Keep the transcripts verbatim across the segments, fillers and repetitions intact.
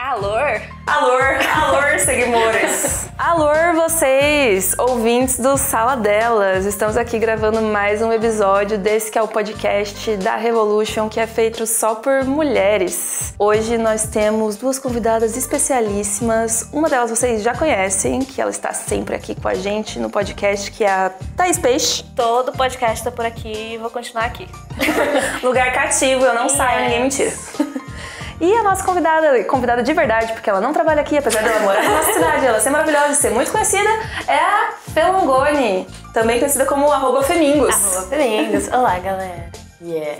Alô? Alô, alô, seguimores. Alô, vocês, ouvintes do Sala Delas. Estamos aqui gravando mais um episódio desse que é o podcast da Revolution, que é feito só por mulheres. Hoje nós temos duas convidadas especialíssimas. Uma delas vocês já conhecem, que ela está sempre aqui com a gente no podcast, que é a Thaís Peixe. Todo podcast tá por aqui e vou continuar aqui. Lugar cativo, eu não yes. saio, ninguém mentira. E a nossa convidada, convidada de verdade, porque ela não trabalha aqui, apesar dela morar na nossa cidade, ela ser maravilhosa e ser muito conhecida, é a Fê Longoni, também conhecida como arroba Femingos. Arroba Femingos. Olá, galera. Yeah.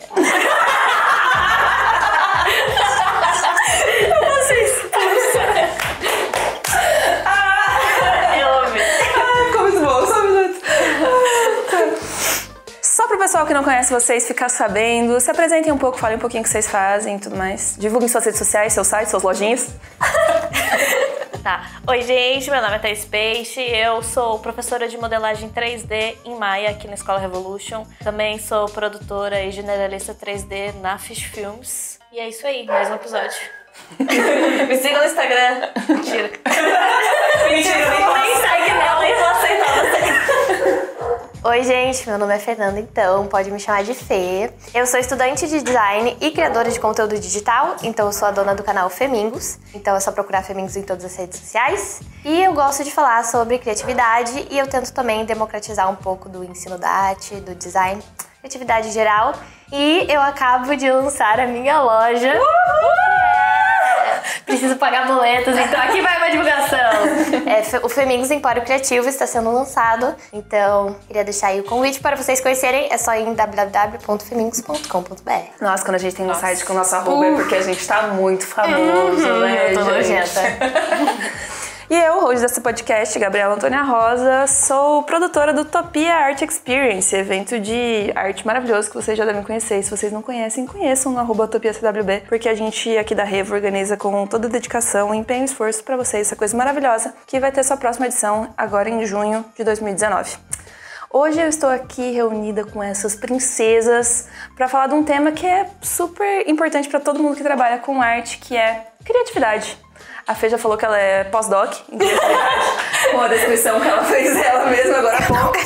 Vocês ah, eu amei. Ah, ficou muito bom, só um minuto. Só pro pessoal que não conhece vocês ficar sabendo, se apresentem um pouco, falem um pouquinho o que vocês fazem e tudo mais. Divulguem suas redes sociais, seu site, suas lojinhas. Tá. Oi, gente, meu nome é Thaís Peixe, eu sou professora de modelagem três D em Maia, aqui na Escola Revolution. Também sou produtora e generalista três D na Fish Films. E é isso aí, mais um episódio. Me siga no Instagram. Mentira. Mentira, nem segue nela e vou aceitar você. Oi, gente, meu nome é Fernanda, então pode me chamar de Fê. Eu sou estudante de design e criadora de conteúdo digital, então eu sou a dona do canal Femingos, então é só procurar Femingos em todas as redes sociais. E eu gosto de falar sobre criatividade e eu tento também democratizar um pouco do ensino da arte, do design, criatividade em geral. E eu acabo de lançar a minha loja. Uhul! Preciso pagar boletos, então aqui vai uma divulgação. É, o Femingos Empório Criativo está sendo lançado, então queria deixar aí o convite para vocês conhecerem. É só ir em w w w ponto femingos ponto com ponto b r. Nossa, quando a gente tem um site com o nosso arroba uh. é porque a gente tá muito famoso, uhum, né, eu tô nojenta. E eu, host desse podcast, Gabriela Antônia Rosa, sou produtora do Utopia Art Experience, evento de arte maravilhoso que vocês já devem conhecer. Se vocês não conhecem, conheçam no arroba Utopia C W B, porque a gente aqui da Revo organiza com toda dedicação, empenho e esforço pra vocês essa coisa maravilhosa, que vai ter sua próxima edição agora em junho de dois mil e dezenove. Hoje eu estou aqui reunida com essas princesas para falar de um tema que é super importante para todo mundo que trabalha com arte, que é criatividade. A Fê já falou que ela é pós-doc em criatividade, com a descrição que ela fez dela mesma agora há pouco.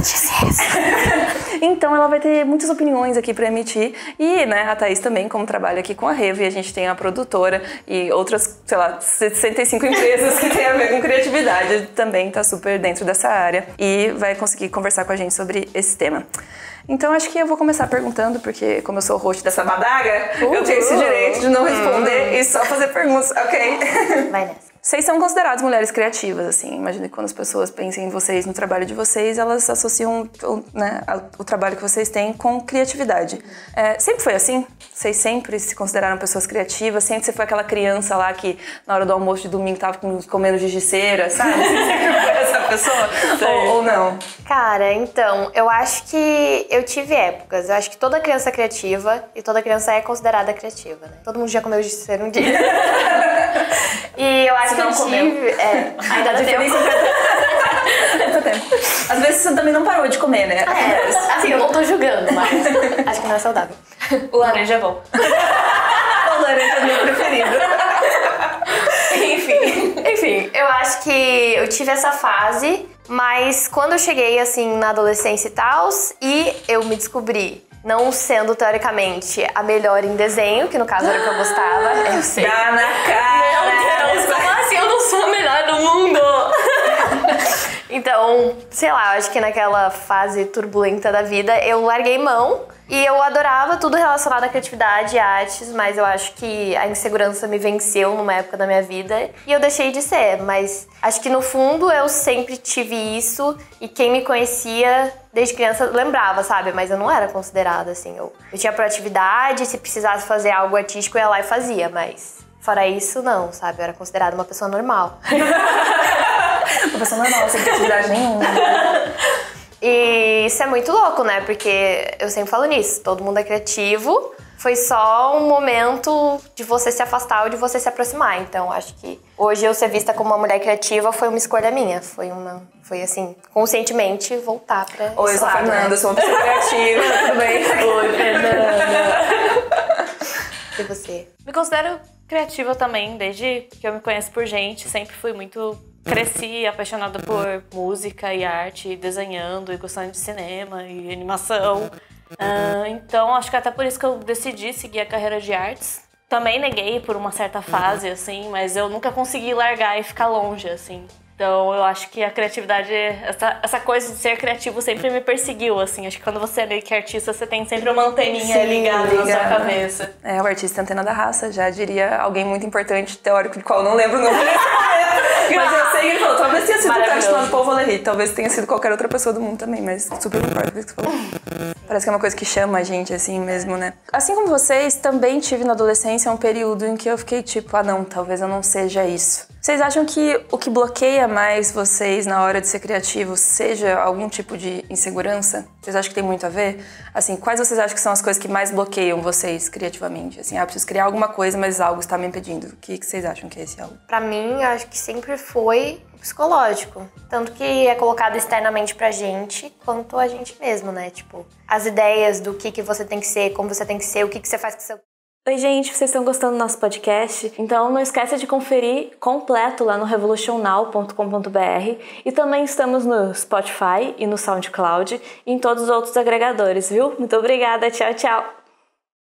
Então ela vai ter muitas opiniões aqui para emitir. E, né, a Thaís também, como trabalha aqui com a Revo, e a gente tem a produtora e outras, sei lá, sessenta e cinco empresas que tem a ver com criatividade, também tá super dentro dessa área e vai conseguir conversar com a gente sobre esse tema. Então acho que eu vou começar perguntando, porque como eu sou o host dessa badaga, uh, eu tenho esse direito de não responder uh, e só fazer perguntas, ok? Vai nessa. Vocês são consideradas mulheres criativas, assim. Imagino que quando as pessoas pensam em vocês, no trabalho de vocês, elas associam, né, o trabalho que vocês têm com criatividade. É, sempre foi assim? Vocês sempre se consideraram pessoas criativas? Sempre você foi aquela criança lá que na hora do almoço de domingo tava comendo gigiceira, sabe? Você sempre foi essa pessoa? ou, ou não? Cara, então, eu acho que eu tive épocas. Eu acho que toda criança é criativa e toda criança é considerada criativa, né? Todo mundo já comeu gigiceira um dia. E eu acho você que não eu comeu. tive... É, ainda dá tempo. Ainda tempo. Às vezes você também não parou de comer, né? É, assim, eu não tô julgando, mas acho que não é saudável. O laranja é bom. O laranja é meu preferido. Enfim. Enfim, eu acho que eu tive essa fase, mas quando eu cheguei, assim, na adolescência e tal, e eu me descobri não sendo, teoricamente, a melhor em desenho, que no caso era o que eu gostava. Eu sei. Dá na cara! Meu Deus, como assim eu não sou a melhor do mundo? Então, sei lá, eu acho que naquela fase turbulenta da vida, eu larguei mão e eu adorava tudo relacionado à criatividade e artes, mas eu acho que a insegurança me venceu numa época da minha vida e eu deixei de ser, mas acho que no fundo eu sempre tive isso e quem me conhecia desde criança lembrava, sabe? Mas eu não era considerada assim, eu, eu tinha proatividade, se precisasse fazer algo artístico eu ia lá e fazia, mas fora isso não, sabe? Eu era considerada uma pessoa normal. Uma pessoa normal, sem criatividade nenhuma. E isso é muito louco, né? Porque eu sempre falo nisso, todo mundo é criativo, foi só um momento de você se afastar ou de você se aproximar. Então, acho que hoje eu ser vista como uma mulher criativa foi uma escolha minha. Foi uma, foi assim, conscientemente voltar pra Oi, eu sou a Fernanda, né? Sou uma pessoa criativa, tudo bem? Oi, Fernanda. E você? Me considero Criativa também, desde que eu me conheço por gente, sempre fui muito... Cresci apaixonada por música e arte, desenhando e gostando de cinema e animação. Uh, então, acho que até por isso que eu decidi seguir a carreira de artes. Também neguei por uma certa fase, assim, mas eu nunca consegui largar e ficar longe, assim. Então, eu acho que a criatividade, essa, essa coisa de ser criativo sempre me perseguiu, assim. Acho que quando você é meio que artista, você tem sempre uma anteninha Sim, ligada na sua cabeça. É, o artista é a antena da raça, já diria alguém muito importante, teórico, de qual eu não lembro o nome. Mas eu sei que ele falou, talvez tenha sido o cara chamado Paul Valéry, talvez tenha sido qualquer outra pessoa do mundo também, mas super concordo com isso que você falou. Parece que é uma coisa que chama a gente, assim mesmo, né? Assim como vocês, também tive na adolescência um período em que eu fiquei tipo, ah não, talvez eu não seja isso. Vocês acham que o que bloqueia mais vocês na hora de ser criativo seja algum tipo de insegurança? Vocês acham que tem muito a ver? Assim, quais vocês acham que são as coisas que mais bloqueiam vocês criativamente? Assim, ah, eu preciso criar alguma coisa, mas algo está me impedindo. O que vocês acham que é esse algo? Pra mim, eu acho que sempre foi psicológico. Tanto que é colocado externamente pra gente, quanto a gente mesmo, né? Tipo, as ideias do que, que você tem que ser, como você tem que ser, o que, que você faz com o seu... Oi, gente, vocês estão gostando do nosso podcast? Então não esqueça de conferir completo lá no revolution now ponto com ponto b r e também estamos no Spotify e no SoundCloud e em todos os outros agregadores, viu? Muito obrigada, tchau, tchau!